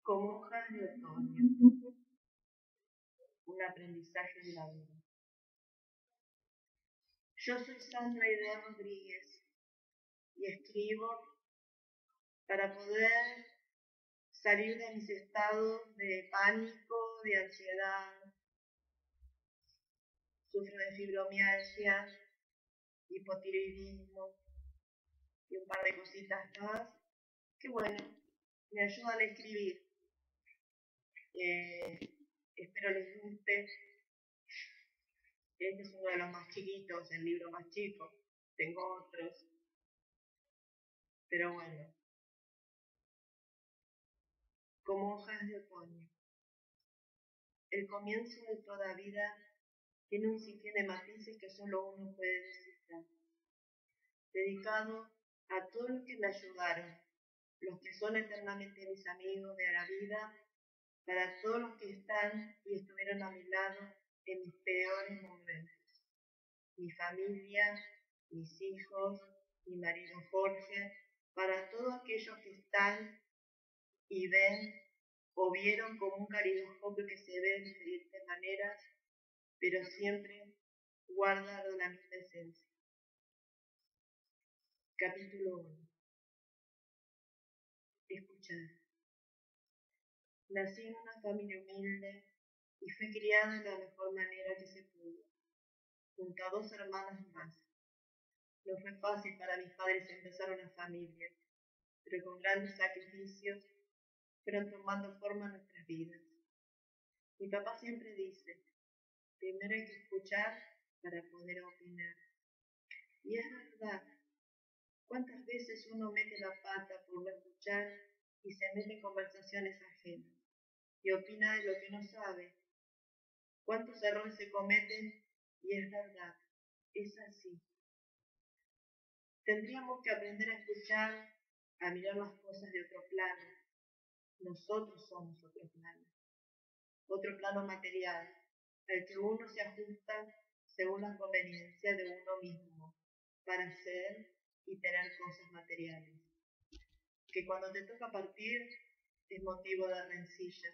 Como hojas de otoño, un aprendizaje de la vida. Yo soy Sandra Aidea Rodríguez y escribo para poder salir de mis estados de pánico, de ansiedad. Sufro de fibromialgia, hipotiroidismo y un par de cositas más que, bueno, me ayudan a escribir. Espero les guste. Este es uno de los más chiquitos, el libro más chico. Tengo otros, pero bueno. Como hojas de otoño. El comienzo de toda vida tiene un sinfín de matices que solo uno puede descifrar. Dedicado a todos los que me ayudaron, los que son eternamente mis amigos de la vida, para todos los que están y estuvieron a mi lado en mis peores momentos. Mi familia, mis hijos, mi marido Jorge, para todos aquellos que están y ven o vieron como un caleidoscopio que se ve de diferentes maneras, pero siempre guarda la misma esencia. Capítulo 1. Escuchar. Nací en una familia humilde y fui criada de la mejor manera que se pudo, junto a 2 hermanas más. No fue fácil para mis padres empezar una familia, pero con grandes sacrificios fueron tomando forma nuestras vidas. Mi papá siempre dice, primero hay que escuchar para poder opinar. Y es verdad, ¿cuántas veces uno mete la pata por no escuchar y se mete en conversaciones ajenas y opina de lo que no sabe? ¿Cuántos errores se cometen? Y es verdad, es así. Tendríamos que aprender a escuchar, a mirar las cosas de otro plano. Nosotros somos otro plano material, al que uno se ajusta según la conveniencia de uno mismo, para hacer y tener cosas materiales. Que cuando te toca partir es motivo de rencillas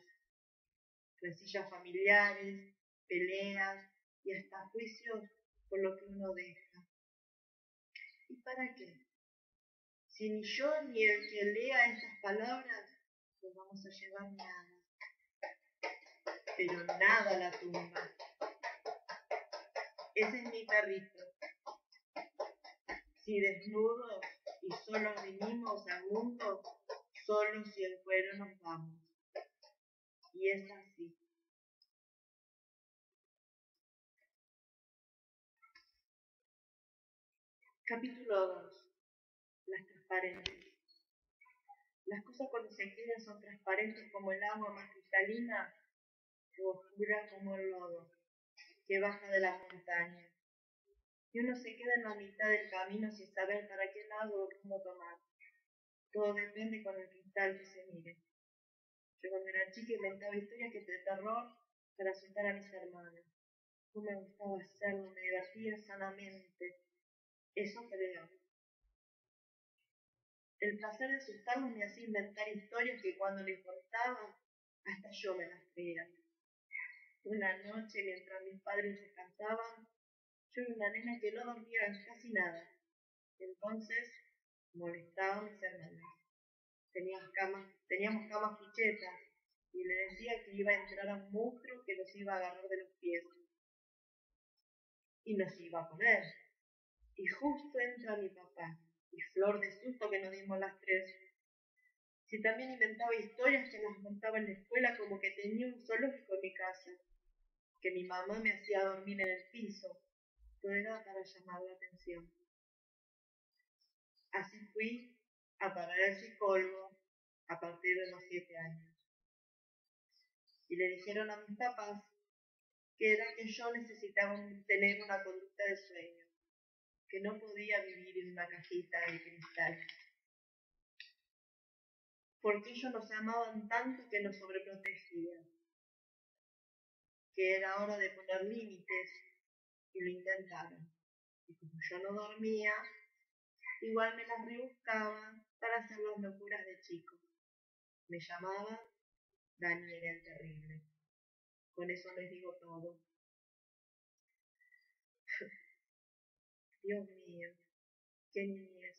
familiares, peleas y hasta juicios por lo que uno deja. ¿Y para qué? Si ni yo ni el que lea estas palabras no vamos a llevar nada, pero nada a la tumba. Ese es mi perrito. Si desnudos y solos vinimos al mundo, solos y en cuero nos vamos. Y es así. Capítulo 2. Las transparencias. Las cosas cuando se quedan son transparentes como el agua más cristalina o oscura como el lodo que baja de la montaña. Y uno se queda en la mitad del camino sin saber para qué lado o cómo tomar. Todo depende con el cristal que se mire. Yo cuando era chica inventaba historias de terror para asustar a mis hermanas. No me gustaba hacerlo, me divertía sanamente. Eso creo. El placer de asustarlos me hacía inventar historias que cuando les contaba, hasta yo me las creía. Una noche, mientras mis padres descansaban, yo era una nena que no dormía casi nada. Entonces, molestaba a mis hermanas. Teníamos camas fichetas y le decía que iba a entrar a un monstruo que nos iba a agarrar de los pies y nos iba a comer. Y justo entra mi papá, y flor de susto que nos dimos las 3. Si también inventaba historias que las contaba en la escuela como que tenía un zoológico en mi casa, que mi mamá me hacía dormir en el piso, todo era para llamar la atención. Así fui a parar al psicólogo a partir de los 7 años. Y le dijeron a mis papás que era que yo necesitaba tener una conducta de sueño, que no podía vivir en una cajita de cristal. Porque ellos nos amaban tanto que nos sobreprotegían, que era hora de poner límites, y lo intentaron. Y como yo no dormía, igual me las rebuscaban para hacer las locuras de chico. Me llamaban Daniel el terrible. Con eso les digo todo. Dios mío, qué niñez.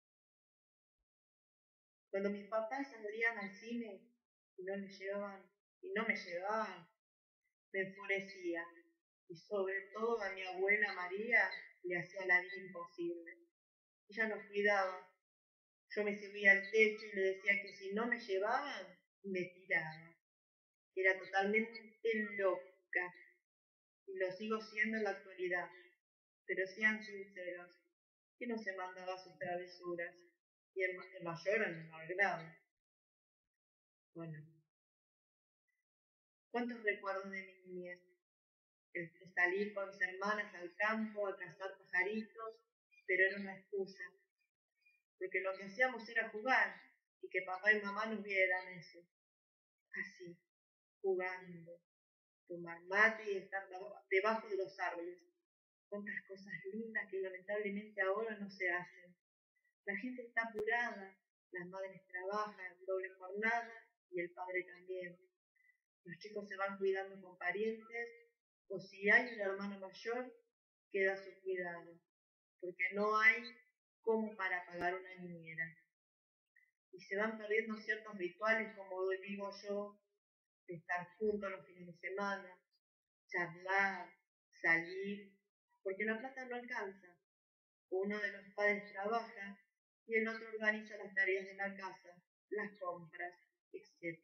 Cuando mis papás salían al cine y no me llevaban, me enfurecía. Y sobre todo a mi abuela María le hacía la vida imposible. Ella nos cuidaba. Yo me subía al techo y le decía que si no me llevaban, me tiraba. Era totalmente loca. Y lo sigo siendo en la actualidad. Pero sean sinceros, que no se mandaba sus travesuras. Y el mayor en el menor grado. Bueno, ¿cuántos recuerdos de mi niñez? El de salir con mis hermanas al campo a cazar pajaritos, pero era una excusa, porque lo que hacíamos era jugar y que papá y mamá nos vieran eso. Así, jugando, tomar mate y estar debajo de los árboles. Cuántas cosas lindas que lamentablemente ahora no se hacen. La gente está apurada, las madres trabajan doble jornada y el padre también. Los chicos se van cuidando con parientes o si hay un hermano mayor, queda a su cuidado, porque no hay como para pagar una niñera. Y se van perdiendo ciertos rituales, como digo yo, de estar juntos los fines de semana, charlar, salir, porque la plata no alcanza. Uno de los padres trabaja y el otro organiza las tareas de la casa, las compras, etc.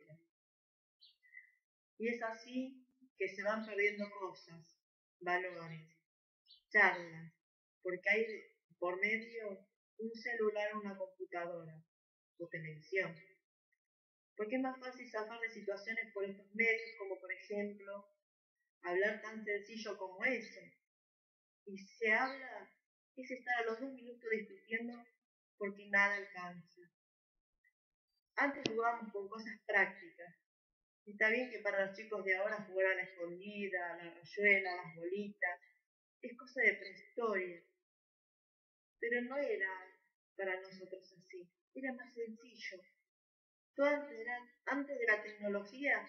Y es así que se van perdiendo cosas, valores, charlas, porque hay por medio un celular o una computadora o televisión. Porque es más fácil zafar de situaciones por estos medios, como por ejemplo, hablar tan sencillo como eso. Y se habla, es estar a los 2 minutos discutiendo porque nada alcanza. Antes jugábamos con cosas prácticas. Y está bien que para los chicos de ahora jugar a la escondida, a la rayuela, a las bolitas, es cosa de prehistoria. Pero no era para nosotros así, era más sencillo. Todo antes de la tecnología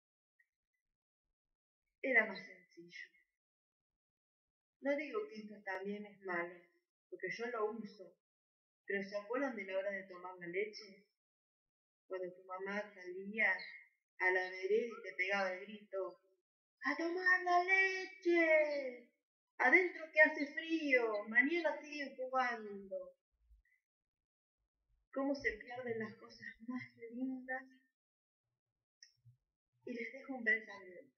era más sencillo. No digo que esto también es malo, porque yo lo uso, pero ¿se acuerdan de la hora de tomar la leche? Cuando tu mamá salía a la vereda y te pegaba el grito, ¡a tomar la leche! Adentro que hace frío, mañana siguen jugando. Cómo se pierden las cosas más lindas. Y les dejo un pensamiento.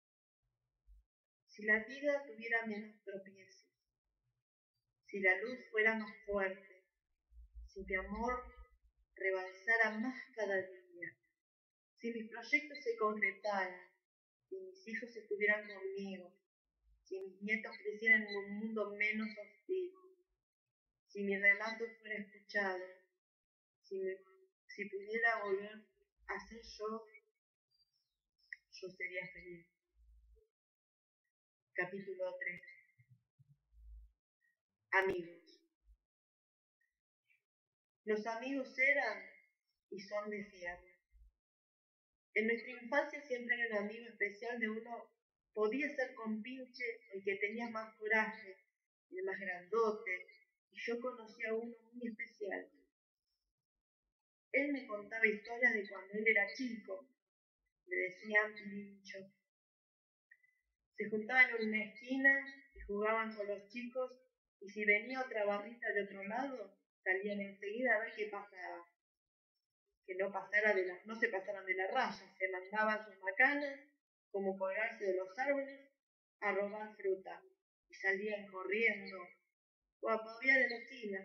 Si la vida tuviera menos tropiezos, si la luz fuera más fuerte, si mi amor rebalsara más cada día, si mis proyectos se concretaran, si mis hijos estuvieran conmigo, si mis nietos crecieran en un mundo menos hostil, si mi relato fuera escuchado, si pudiera volver a ser yo sería feliz. Capítulo 3. Amigos. Los amigos eran y son de fierro. En nuestra infancia siempre era un amigo especial de uno. Podía ser compinche el que tenía más coraje, el más grandote, y yo conocí a uno muy especial. Él me contaba historias de cuando él era chico. Le decían Pirincho. Se juntaban en una esquina y jugaban con los chicos, y si venía otra barrita de otro lado, salían enseguida a ver qué pasaba. Que no se pasaran de la raya, se mandaban sus macanas, como colgarse de los árboles, a robar fruta, y salían corriendo, o a paviar en la esquina.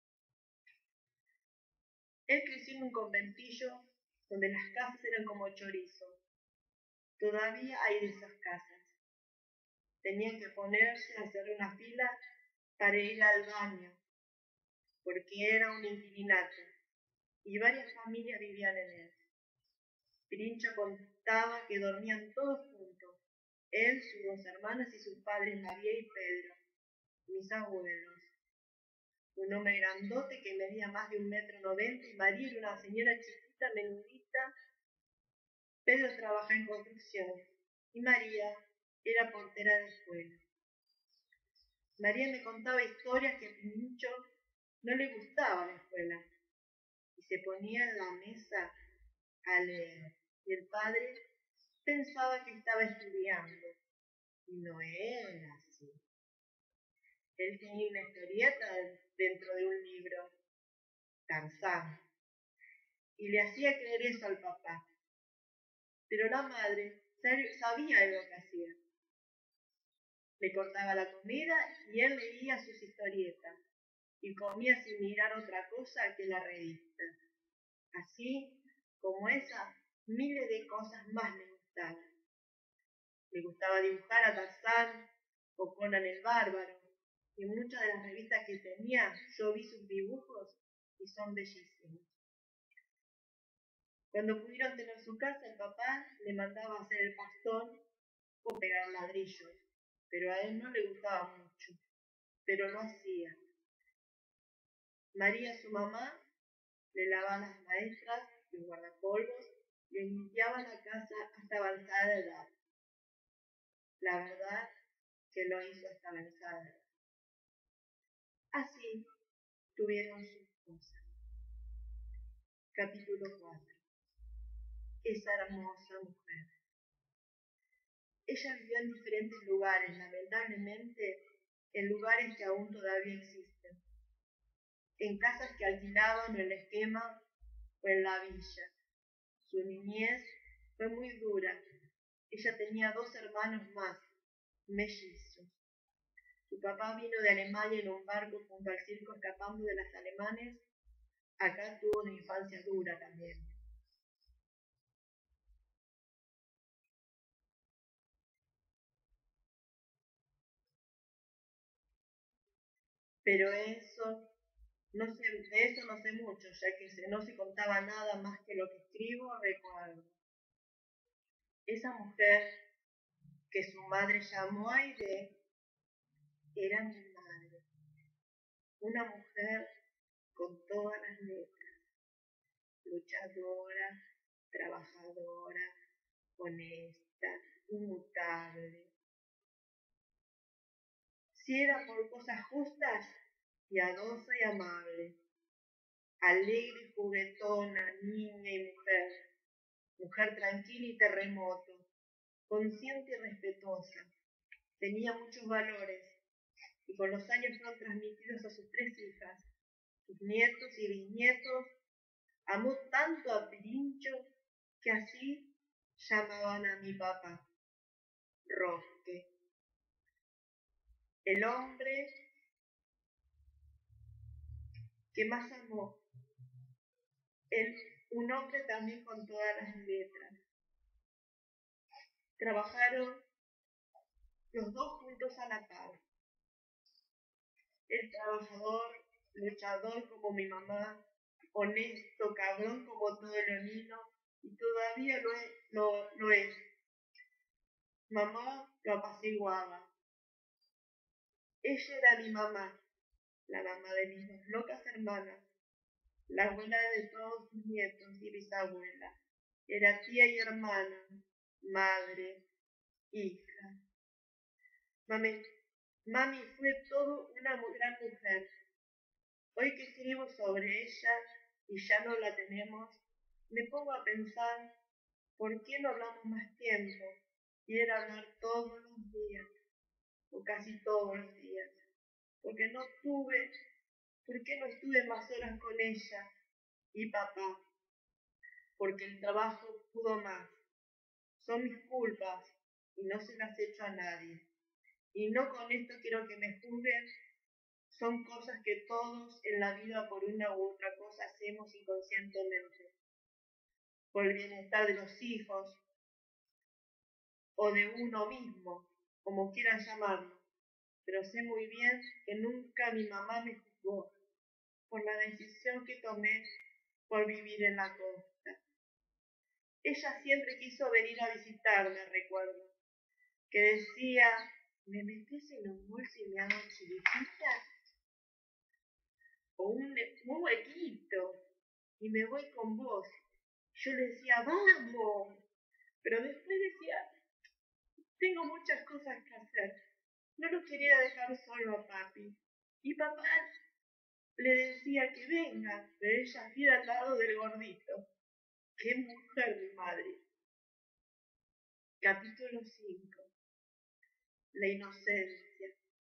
Él creció en un conventillo donde las casas eran como chorizo. Todavía hay de esas casas. Tenían que ponerse a hacer una fila para ir al baño, porque era un inquilinato, y varias familias vivían en él. Pirincho contaba que dormían todos juntos, él, sus 2 hermanas y sus padres María y Pedro, mis abuelos. Un hombre grandote que medía más de 1,90 m y María era una señora chiquita, menudita, Pedro trabaja en construcción y María era portera de escuela. María me contaba historias que a Pinicho no le gustaba la escuela y se ponía en la mesa a leer. Y el padre pensaba que estaba estudiando y no era así. Él tenía una historieta dentro de un libro, Tarzán, y le hacía creer eso al papá. Pero la madre sabía lo que hacía. Le cortaba la comida y él leía sus historietas y comía sin mirar otra cosa que la revista. Así como esa, miles de cosas más le gustaban. Le gustaba dibujar a Tarzán o Conan el Bárbaro, y en muchas de las revistas que tenía yo vi sus dibujos y son bellísimos. Cuando pudieron tener su casa, el papá le mandaba a hacer el pastón o pegar ladrillos, pero a él no le gustaba mucho, pero lo hacía. María, su mamá, le lavaba a las maestras, los guardapolvos, le limpiaba la casa hasta avanzada edad. La verdad que lo hizo hasta avanzada edad. Así tuvieron sus cosas. Capítulo 4. Esa hermosa mujer. Ella vivió en diferentes lugares, lamentablemente en lugares que aún todavía existen. En casas que alquilaban en el esquema o en la villa. Su niñez fue muy dura. Ella tenía 2 hermanos más, mellizos. Su papá vino de Alemania en un barco junto al circo escapando de los alemanes. Acá tuvo una infancia dura también. Pero de eso no sé mucho, ya que no se contaba nada más que lo que escribo o recuerdo. Esa mujer que su madre llamó Aide era mi madre, una mujer con todas las letras, luchadora, trabajadora, honesta, inmutable. Si era por cosas justas, piadosa y amable, alegre y juguetona, niña y mujer tranquila y terremoto, consciente y respetuosa. Tenía muchos valores y con los años fueron transmitidos a sus 3 hijas, sus nietos y bisnietos. Amó tanto a Pirincho que así llamaban a mi papá, Rosque. El hombre que más amó, un hombre también con todas las letras. Trabajaron los dos juntos a la par. El trabajador, luchador como mi mamá, honesto, cabrón como todo leonino, y todavía lo es. Mamá lo apaciguaba. Ella era mi mamá, la mamá de mis 2 locas hermanas, la abuela de todos sus nietos y bisabuela. Era tía y hermana, madre, hija. Mami fue todo una gran mujer. Hoy que escribo sobre ella y ya no la tenemos, me pongo a pensar por qué no hablamos más tiempo y era hablar todos los días, o casi todos los días, ¿por qué no estuve más horas con ella y papá? Porque el trabajo pudo más. Son mis culpas y no se las echo a nadie. Y no con esto quiero que me juzguen. Son cosas que todos en la vida por una u otra cosa hacemos inconscientemente. Por el bienestar de los hijos o de uno mismo, como quieran llamarlo. Pero sé muy bien que nunca mi mamá me juzgó por la decisión que tomé por vivir en la costa. Ella siempre quiso venir a visitarme, recuerdo, que decía, ¿me metes en un bolso y me hago chiquitita? O un huequito, y me voy con vos. Yo le decía, vamos. Pero después decía, tengo muchas cosas que hacer. No lo quería dejar solo a papi. Y papá le decía que venga, pero ella iba al lado del gordito. ¡Qué mujer mi madre! Capítulo 5. La inocencia.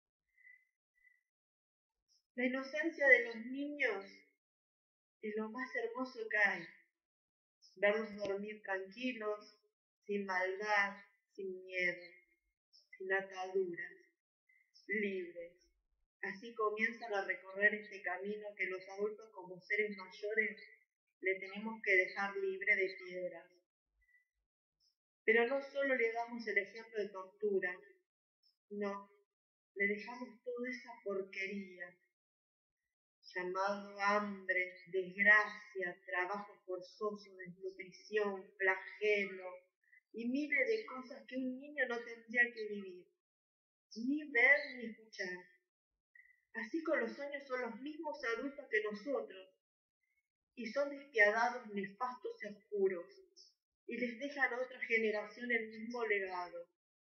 La inocencia de los niños es lo más hermoso que hay. Verlos dormir tranquilos, sin maldad, sin miedo, sin ataduras, libres. Así comienzan a recorrer este camino que los adultos como seres mayores le tenemos que dejar libre de piedras. Pero no solo le damos el ejemplo de tortura, no, le dejamos toda esa porquería, llamado hambre, desgracia, trabajo forzoso, desnutrición, flagelo y miles de cosas que un niño no tendría que vivir, ni ver ni escuchar. Así con los años son los mismos adultos que nosotros, y son despiadados, nefastos y oscuros, y les dejan a otra generación el mismo legado.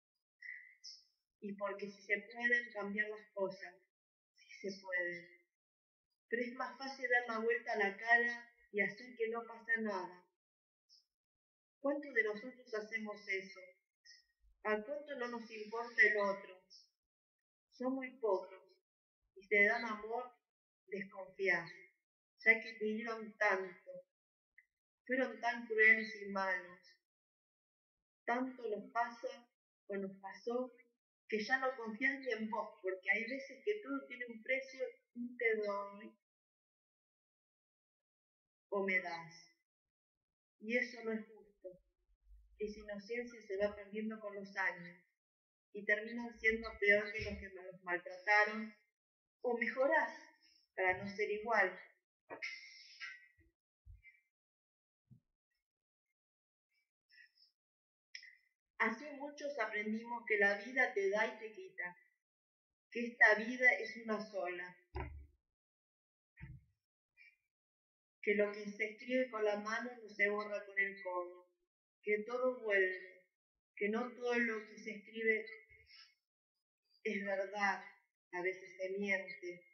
Y porque si se pueden cambiar las cosas, si se pueden. Pero es más fácil dar la vuelta a la cara y hacer que no pasa nada. ¿Cuántos de nosotros hacemos eso? ¿A cuánto no nos importa el otro? Son muy pocos, y te dan amor, desconfías, ya que te dieron tanto. Fueron tan crueles y malos. Tanto nos pasa o nos pasó que ya no confías ni en vos, porque hay veces que todo tiene un precio y te doy o me das. Y eso no es justo. Esa inocencia se va perdiendo con los años y terminan siendo peor que los que los maltrataron, o mejorás para no ser igual. Así muchos aprendimos que la vida te da y te quita, que esta vida es una sola, que lo que se escribe con la mano no se borra con el codo, que todo vuelve, que no todo lo que se escribe es verdad, a veces se miente,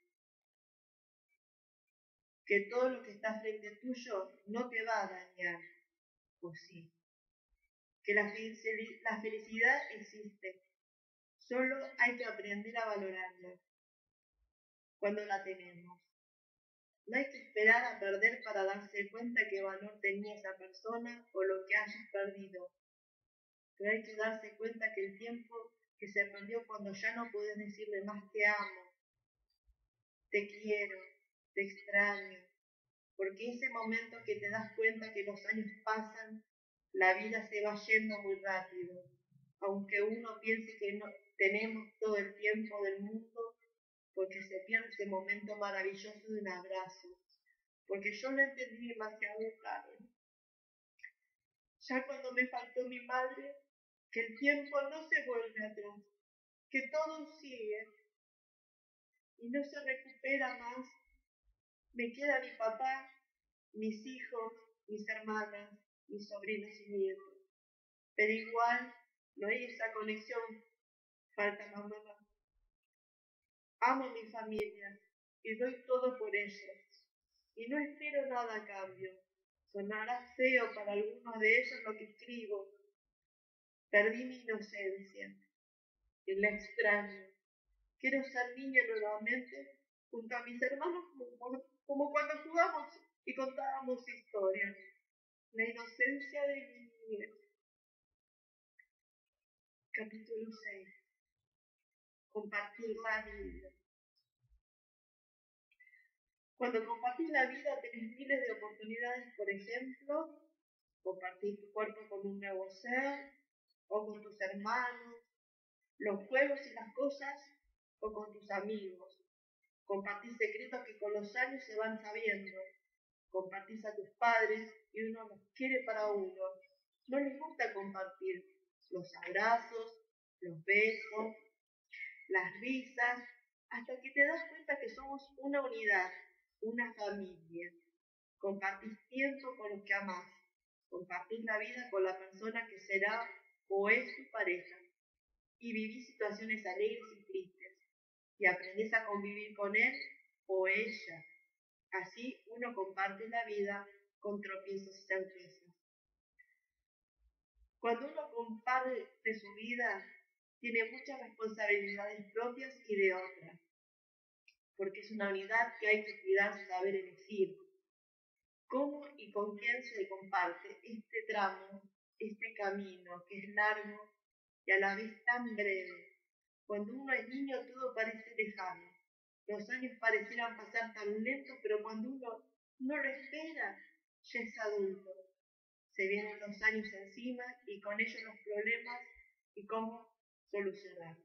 que todo lo que está frente tuyo no te va a dañar, o sí, que la felicidad existe, solo hay que aprender a valorarla cuando la tenemos. No hay que esperar a perder para darse cuenta qué valor tenía esa persona o lo que hayas perdido. Pero hay que darse cuenta que el tiempo que se perdió cuando ya no podés decirle más te amo, te quiero, te extraño, porque ese momento que te das cuenta que los años pasan, la vida se va yendo muy rápido. Aunque uno piense que no tenemos todo el tiempo del mundo, porque se pierde ese momento maravilloso de un abrazo. Porque yo lo entendí demasiado tarde. Ya cuando me faltó mi madre, que el tiempo no se vuelve atrás, que todo sigue y no se recupera más. Me queda mi papá, mis hijos, mis hermanas, mis sobrinos y nietos. Pero igual no hay esa conexión, falta mamá. Amo a mi familia y doy todo por ellos. Y no espero nada a cambio. Sonará feo para algunos de ellos lo que escribo. Perdí mi inocencia y la extraño. Quiero ser niña nuevamente junto a mis hermanos como cuando jugamos y contábamos historias. La inocencia de mi niñez. Capítulo 6. Compartir la vida. Cuando compartís la vida tenés miles de oportunidades, por ejemplo, compartir tu cuerpo con un nuevo ser, o con tus hermanos, los juegos y las cosas, o con tus amigos. Compartís secretos que con los años se van sabiendo. Compartís a tus padres y uno los quiere para uno. No les gusta compartir los abrazos, los besos, las risas, hasta que te das cuenta que somos una unidad, una familia. Compartís tiempo con los que amás. Compartís la vida con la persona que será o es tu pareja y vivís situaciones alegres y tristes y aprendés a convivir con él o ella. Así uno comparte la vida con tropiezos y certezas. Cuando uno comparte su vida, tiene muchas responsabilidades propias y de otras, porque es una unidad que hay que cuidar, saber elegir. ¿Cómo y con quién se comparte este tramo, este camino que es largo y a la vez tan breve? Cuando uno es niño todo parece lejano. Los años parecieran pasar tan lentos, pero cuando uno no lo espera, ya es adulto. Se vienen los años encima y con ellos los problemas y cómo solucionarlos.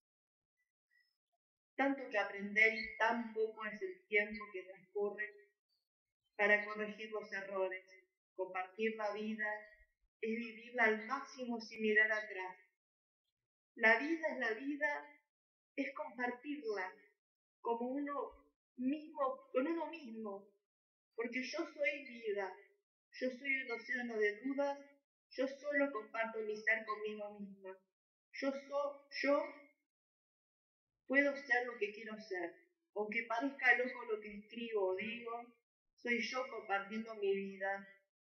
Tanto que aprender y tan poco es el tiempo que transcurre para corregir los errores. Compartir la vida es vivirla al máximo sin mirar atrás. La vida es compartirla como uno mismo, con uno mismo, porque yo soy vida, yo soy un océano de dudas, yo solo comparto mi ser conmigo misma. Yo puedo ser lo que quiero ser, aunque parezca loco lo que escribo o digo, soy yo compartiendo mi vida.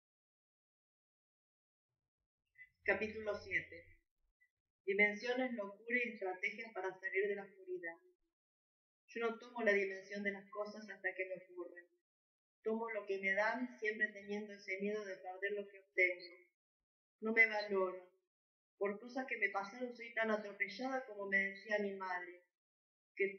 Capítulo 7. Dimensiones, locura y estrategias para salir de la oscuridad. Yo no tomo la dimensión de las cosas hasta que me ocurren. Tomo lo que me dan, siempre teniendo ese miedo de perder lo que obtengo. No me valoro. Por cosas que me pasaron soy tan atropellada como me decía mi madre, que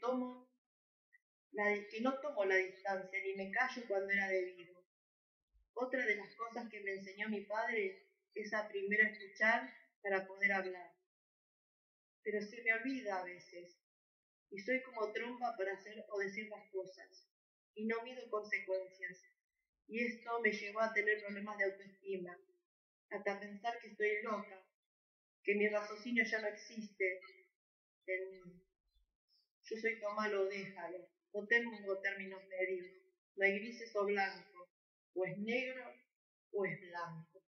no tomo la distancia ni me callo cuando era debido. Otra de las cosas que me enseñó mi padre es a primero escuchar para poder hablar. Pero se me olvida a veces, y soy como trompa para hacer o decir las cosas, y no mido consecuencias, y esto me llevó a tener problemas de autoestima, hasta pensar que estoy loca, que mi raciocinio ya no existe en mí. Yo soy tómalo o déjalo, no tengo términos medios, no hay grises o blanco, o es negro o es blanco.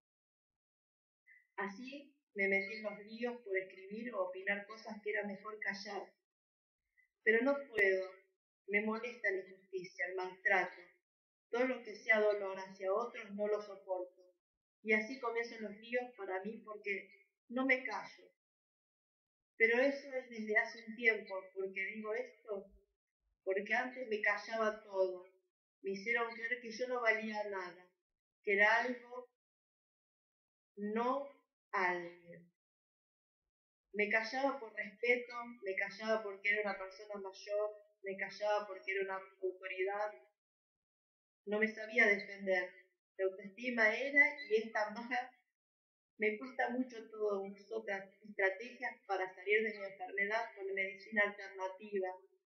Así me metí en los líos por escribir o opinar cosas que era mejor callar. Pero no puedo, me molesta la injusticia, el maltrato. Todo lo que sea dolor hacia otros no lo soporto. Y así comienzan los líos para mí porque no me callo. Pero eso es desde hace un tiempo, porque digo esto, porque antes me callaba todo. Me hicieron creer que yo no valía nada, que era algo, no alguien. Me callaba por respeto, me callaba porque era una persona mayor, me callaba porque era una autoridad. No me sabía defender. La autoestima era y es tan baja. Me cuesta mucho todo. Uso otras estrategias para salir de mi enfermedad con medicina alternativa,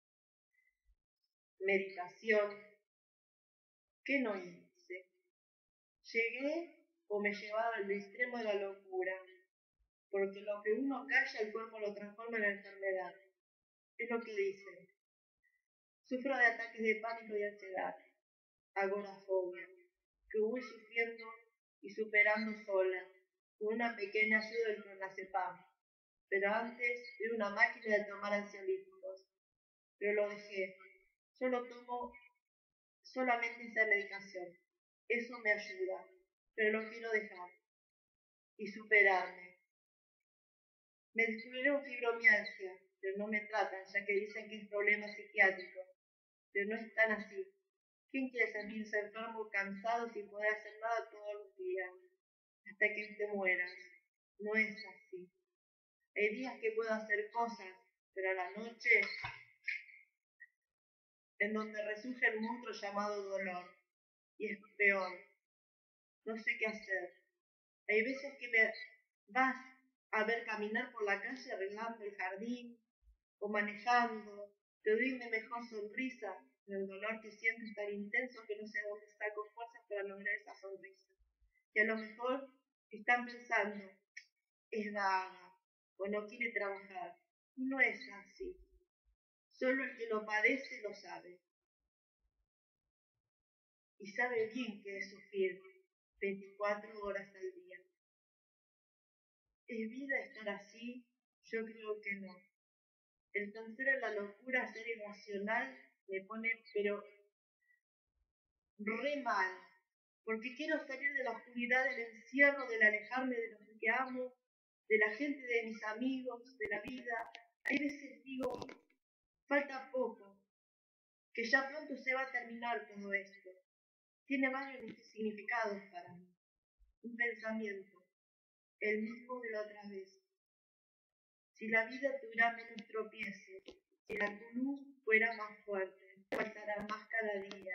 meditación. ¿Qué no hice? Llegué o me llevaba al extremo de la locura, porque lo que uno calla el cuerpo lo transforma en enfermedad. Es lo que dicen. Sufro de ataques de pánico y ansiedad, agorafobia, que voy sufriendo y superando sola, con una pequeña ayuda del clonazepam. Pero antes era una máquina de tomar ansiolíticos. Pero lo dejé. Solo tomo solamente esa medicación. Eso me ayuda, pero lo quiero dejar y superarme. Me descubrieron fibromialgia, pero no me tratan, ya que dicen que es problema psiquiátrico. Pero no es tan así. ¿Quién quiere sentirse enfermo o cansado sin poder hacer nada todos los días? Hasta que te mueras. No es así. Hay días que puedo hacer cosas, pero a la noche, en donde resurge el monstruo llamado dolor. Y es peor. No sé qué hacer. Hay veces que me vas a ver caminar por la calle arreglando el jardín o manejando. Te doy mi mejor sonrisa, pero el dolor que siento es tan intenso que no sé dónde saco fuerzas para lograr esa sonrisa. Y a lo mejor están pensando, es vaga o no quiere trabajar. No es así. Solo el que lo padece lo sabe. Y sabe bien qué es sufrir. 24 horas al día. ¿Es vida estar así? Yo creo que no. El pensar en la locura, ser irracional, me pone pero re mal, porque quiero salir de la oscuridad, del encierro, del alejarme de los que amo, de la gente, de mis amigos, de la vida. Hay veces digo, falta poco, que ya pronto se va a terminar todo esto. Tiene varios significados para mí. Un pensamiento, el mismo de la otra vez. Si la vida tuviera menos tropiezos, si la cruz fuera más fuerte, faltará más cada día.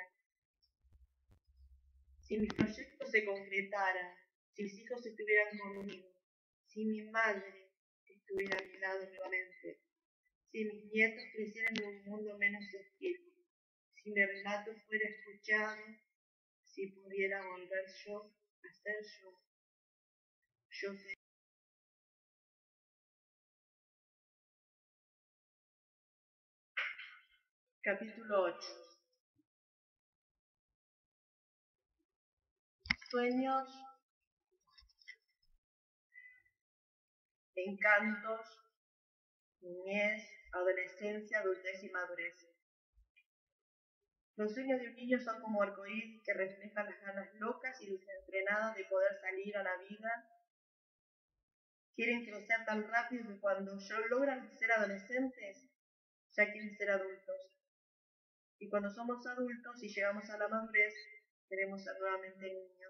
Si mis proyectos se concretaran, si mis hijos estuvieran conmigo, si mi madre estuviera a mi lado nuevamente, si mis nietos crecieran en un mundo menos hostil, si mi relato fuera escuchado, si pudiera volver yo a ser yo. Yo sé. Capítulo 8. Sueños, encantos, niñez, adolescencia, adultez y madurez. Los sueños de un niño son como arcoíris que reflejan las ganas locas y desenfrenadas de poder salir a la vida. Quieren crecer tan rápido que cuando logran ser adolescentes, ya quieren ser adultos. Y cuando somos adultos y llegamos a la madurez, queremos ser nuevamente niños.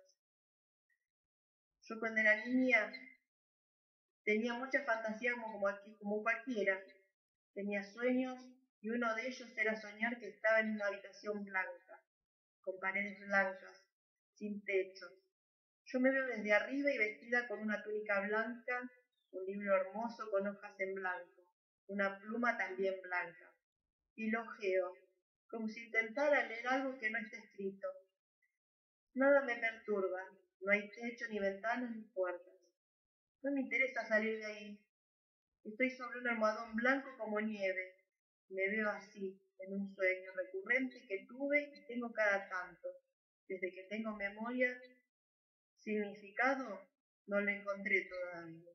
Yo cuando era niña tenía mucha fantasía como cualquiera. Tenía sueños y uno de ellos era soñar que estaba en una habitación blanca, con paredes blancas, sin techo. Yo me veo desde arriba y vestida con una túnica blanca, un libro hermoso con hojas en blanco, una pluma también blanca. Y lo ojeo, como si intentara leer algo que no está escrito. Nada me perturba, no hay techo, ni ventanas, ni puertas. No me interesa salir de ahí. Estoy sobre un almohadón blanco como nieve. Me veo así, en un sueño recurrente que tuve y tengo cada tanto. Desde que tengo memoria, significado no lo encontré todavía.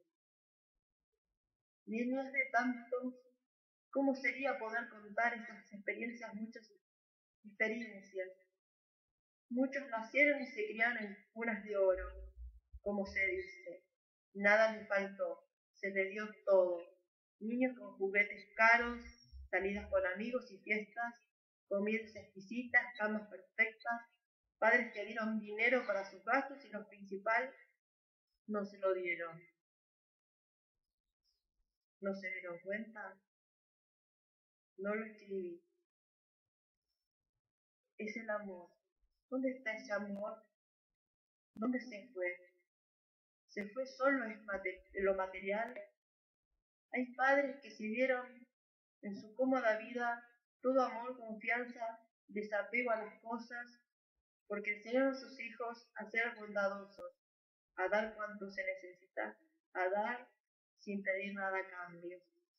Niños de tantos, ¿cómo sería poder contar esas experiencias? Muchas experiencias. Muchos nacieron y se criaron en cunas de oro, como se dice. Nada les faltó, se les dio todo. Niños con juguetes caros, salidas con amigos y fiestas, comidas exquisitas, camas perfectas, padres que dieron dinero para sus gastos y lo principal, no se lo dieron. ¿No se dieron cuenta? No lo escribí. Es el amor. ¿Dónde está ese amor? ¿Dónde se fue? ¿Se fue solo en lo material? Hay padres que se dieron en su cómoda vida todo amor, confianza, desapego a las cosas, porque enseñaron a sus hijos a ser bondadosos, a dar cuanto se necesita, a dar sin pedir nada a cambio.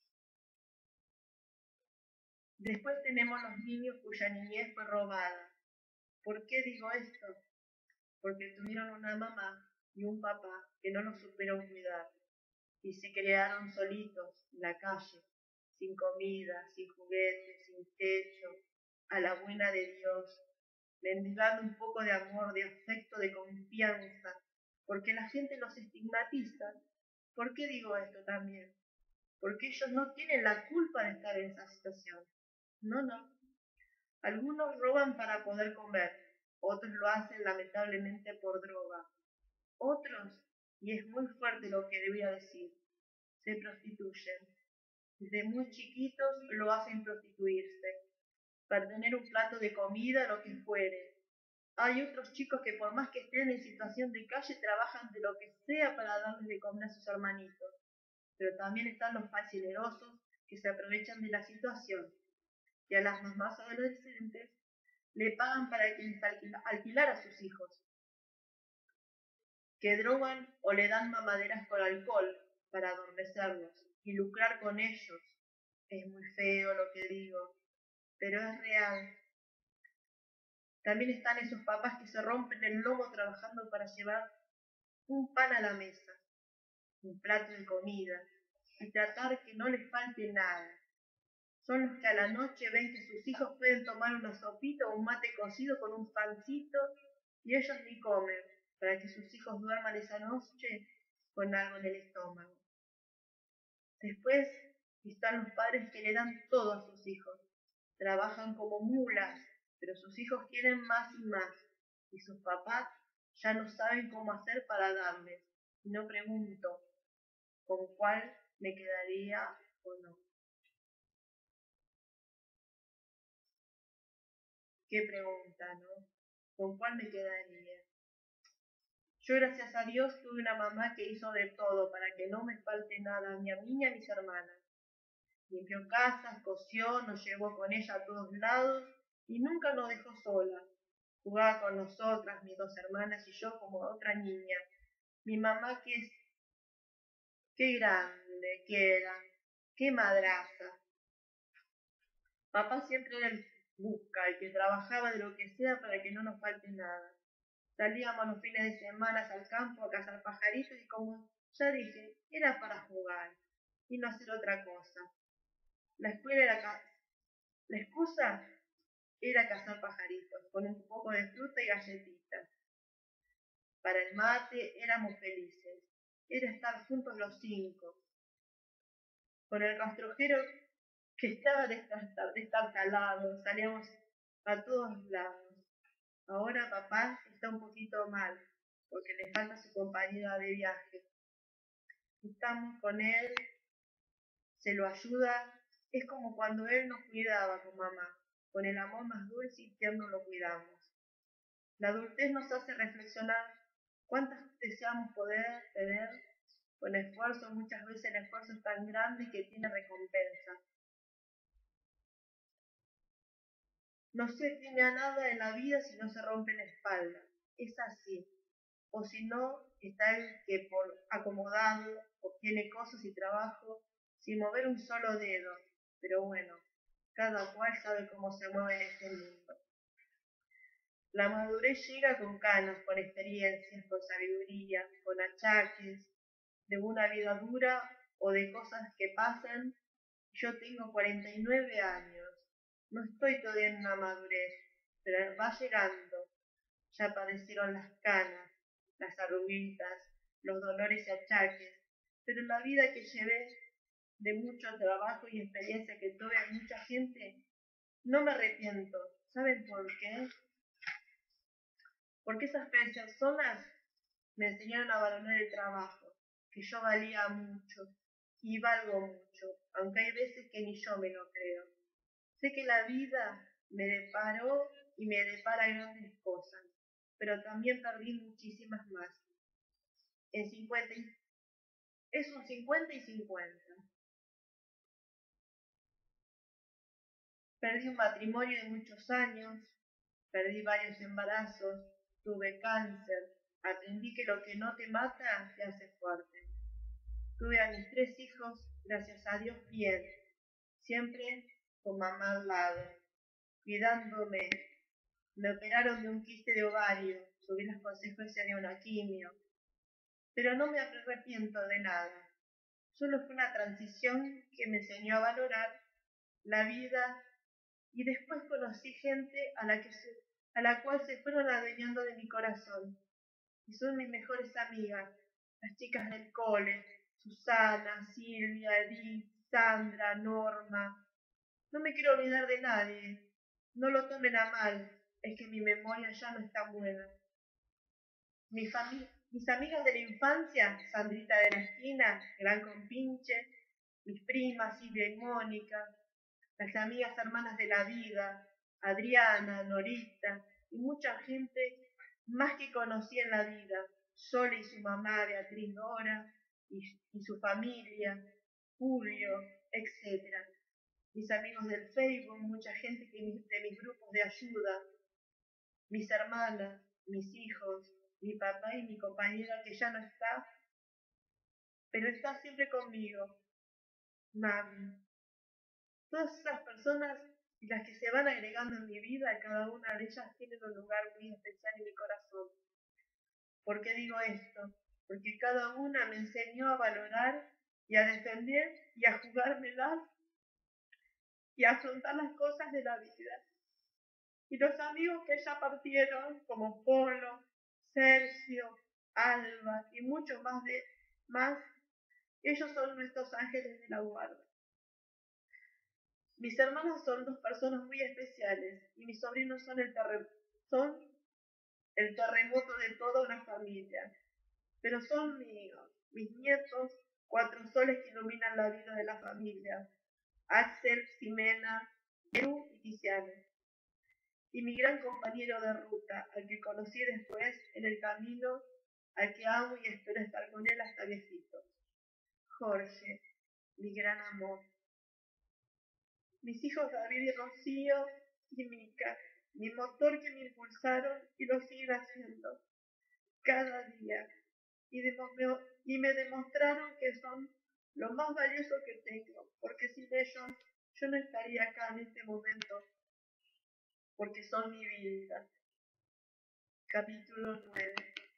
Después tenemos los niños cuya niñez fue robada. ¿Por qué digo esto? Porque tuvieron una mamá y un papá que no los supieron cuidar y se crearon solitos en la calle, sin comida, sin juguetes, sin techo, a la buena de Dios, mendigando un poco de amor, de afecto, de confianza, porque la gente los estigmatiza. ¿Por qué digo esto también? Porque ellos no tienen la culpa de estar en esa situación. No. Algunos roban para poder comer, otros lo hacen lamentablemente por droga. Otros, y es muy fuerte lo que voy a decir, se prostituyen. Desde muy chiquitos lo hacen prostituirse, para tener un plato de comida, lo que fuere. Hay otros chicos que por más que estén en situación de calle, trabajan de lo que sea para darles de comer a sus hermanitos. Pero también están los facinerosos que se aprovechan de la situación, que a las mamás adolescentes le pagan para que les alquilar a sus hijos, que drogan o le dan mamaderas con alcohol para adormecerlos y lucrar con ellos. Es muy feo lo que digo, pero es real. También están esos papás que se rompen el lomo trabajando para llevar un pan a la mesa, un plato de comida, y tratar que no les falte nada. Son los que a la noche ven que sus hijos pueden tomar una sopita o un mate cocido con un pancito y ellos ni comen, para que sus hijos duerman esa noche con algo en el estómago. Después están los padres que le dan todo a sus hijos. Trabajan como mulas, pero sus hijos quieren más y más, y sus papás ya no saben cómo hacer para darles. Y no pregunto con cuál me quedaría o no. Qué pregunta, ¿no? ¿Con cuál me quedaría? Yo, gracias a Dios, tuve una mamá que hizo de todo para que no me falte nada, ni a mí ni a mis hermanas. Limpió casas, cosió, nos llevó con ella a todos lados y nunca nos dejó sola. Jugaba con nosotras, mis dos hermanas y yo, como otra niña. Mi mamá qué grande que era, qué madraza. Papá siempre era el busca, el que trabajaba de lo que sea para que no nos falte nada. Salíamos los fines de semana al campo a cazar pajaritos y, como ya dije, era para jugar y no hacer otra cosa. La escuela era la excusa era cazar pajaritos con un poco de fruta y galletitas. Para el mate éramos felices. Era estar juntos los cinco. Con el rastrojero que estaba destartalado, salíamos a todos lados. Ahora papá está un poquito mal, porque le falta su compañera de viaje. Estamos con él, se lo ayuda, es como cuando él nos cuidaba con mamá, con el amor más dulce y tierno lo cuidamos. La adultez nos hace reflexionar cuántas deseamos poder tener con esfuerzo. Muchas veces el esfuerzo es tan grande que tiene recompensa. No se tiene a nada en la vida si no se rompe la espalda. Es así. O si no, está el que por acomodado obtiene cosas y trabajo sin mover un solo dedo. Pero bueno, cada cual sabe cómo se mueve en este mundo. La madurez llega con canas, con experiencias, con sabiduría, con achaques, de una vida dura o de cosas que pasan. Yo tengo 49 años. No estoy todavía en una madurez, pero va llegando. Ya padecieron las canas, las arruguitas, los dolores y achaques, pero la vida que llevé de mucho trabajo y experiencia que tuve a mucha gente, no me arrepiento. ¿Saben por qué? Porque esas personas me enseñaron a valorar el trabajo, que yo valía mucho y valgo mucho, aunque hay veces que ni yo me lo creo. Sé que la vida me deparó y me depara grandes cosas, pero también perdí muchísimas más. Es un 50 y 50. Perdí un matrimonio de muchos años, perdí varios embarazos, tuve cáncer, aprendí que lo que no te mata te hace fuerte. Tuve a mis 3 hijos, gracias a Dios, bien, siempre con mamá al lado, cuidándome. Me operaron de un quiste de ovario, subí las consecuencias de una quimio, pero no me arrepiento de nada. Solo fue una transición que me enseñó a valorar la vida y después conocí gente a la cual se fueron adueñando de mi corazón y son mis mejores amigas, las chicas del cole, Susana, Silvia, Edith, Sandra, Norma. No me quiero olvidar de nadie, no lo tomen a mal, es que mi memoria ya no está buena. Mis amigas de la infancia, Sandrita de la esquina, Gran Compinche, mis primas Silvia y Mónica, las amigas hermanas de la vida, Adriana, Norita y mucha gente más que conocí en la vida, Sole y su mamá, Beatriz Dora y su familia, Julio, etc. Mis amigos del Facebook, mucha gente de mis grupos de ayuda, mis hermanas, mis hijos, mi papá y mi compañera que ya no está, pero está siempre conmigo, mami. Todas esas personas y las que se van agregando en mi vida, cada una de ellas tiene un lugar muy especial en mi corazón. ¿Por qué digo esto? Porque cada una me enseñó a valorar y a defender y a jugármelas y a afrontar las cosas de la vida. Y los amigos que ya partieron, como Polo, Sergio, Alba y muchos más, ellos son nuestros ángeles de la guarda. Mis hermanos son dos personas muy especiales y mis sobrinos son el terremoto de toda una familia. Pero son míos, mis nietos, 4 soles que iluminan la vida de la familia. Axel, Ximena, Eru y Tiziana. Y mi gran compañero de ruta, al que conocí después en el camino, al que amo y espero estar con él hasta viejito. Jorge, mi gran amor. Mis hijos David y Rocío y Mica, mi motor que me impulsaron y lo siguen haciendo cada día. Y me demostraron que son lo más valioso que tengo, porque sin ellos yo no estaría acá en este momento, porque son mi vida. Capítulo 9.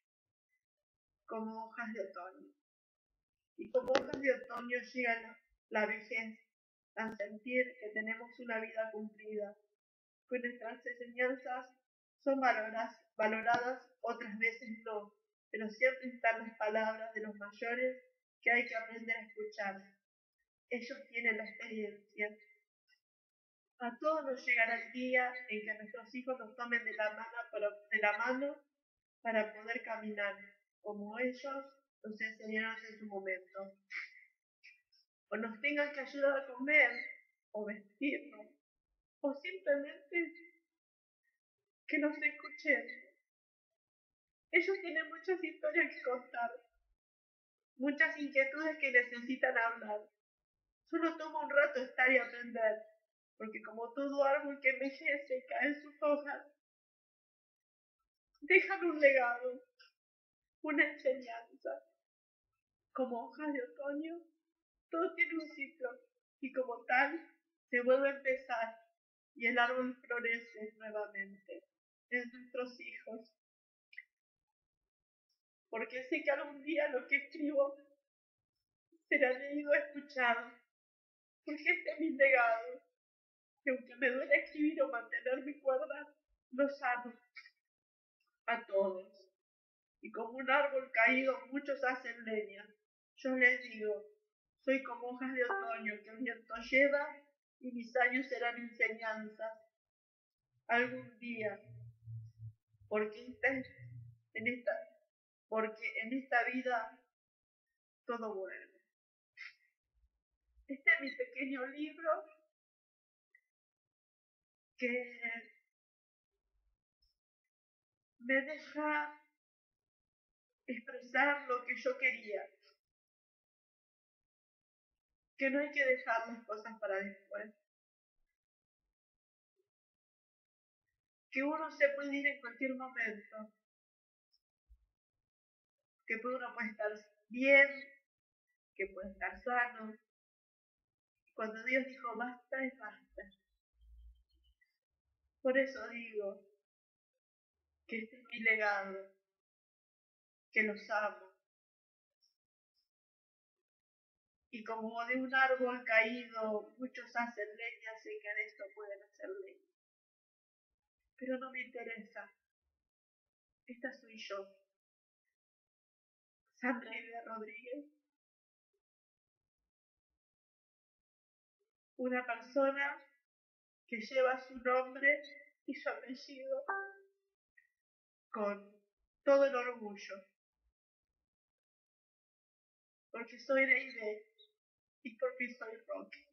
Como hojas de otoño. Y como hojas de otoño llega la vejez, a sentir que tenemos una vida cumplida, que nuestras enseñanzas son valoradas, otras veces no, pero siempre están las palabras de los mayores que hay que aprender a escuchar. Ellos tienen la experiencia. A todos nos llegará el día en que nuestros hijos nos tomen de la mano para poder caminar, como ellos nos enseñaron en su momento. O nos tengan que ayudar a comer, o vestirnos, o simplemente que nos escuchen. Ellos tienen muchas historias que contar, muchas inquietudes que necesitan hablar. Solo toma un rato estar y aprender, porque como todo árbol que envejece y caen sus hojas, dejan un legado, una enseñanza. Como hojas de otoño, todo tiene un ciclo, y como tal, se vuelve a empezar, y el árbol florece nuevamente en nuestros hijos. Porque sé que algún día lo que escribo será leído, escuchado, porque este es mi legado, que aunque me duele escribir o mantener mi cuerda, los amo a todos. Y como un árbol caído, muchos hacen leña. Yo les digo, soy como hojas de otoño que el viento lleva y mis años serán enseñanzas. Algún día, porque en esta vida todo vuelve. Este es mi pequeño libro que me deja expresar lo que yo quería, que no hay que dejar las cosas para después, que uno se puede ir en cualquier momento, que uno puede estar bien, que puede estar sano. Cuando Dios dijo basta, es basta. Por eso digo que este es mi legado, que los amo. Y como de un árbol caído muchos hacen leña, sé que de esto pueden hacer leña. Pero no me interesa. Esta soy yo, Sandra Rodríguez, una persona que lleva su nombre y su apellido con todo el orgullo, porque soy Neide y porque soy Roque.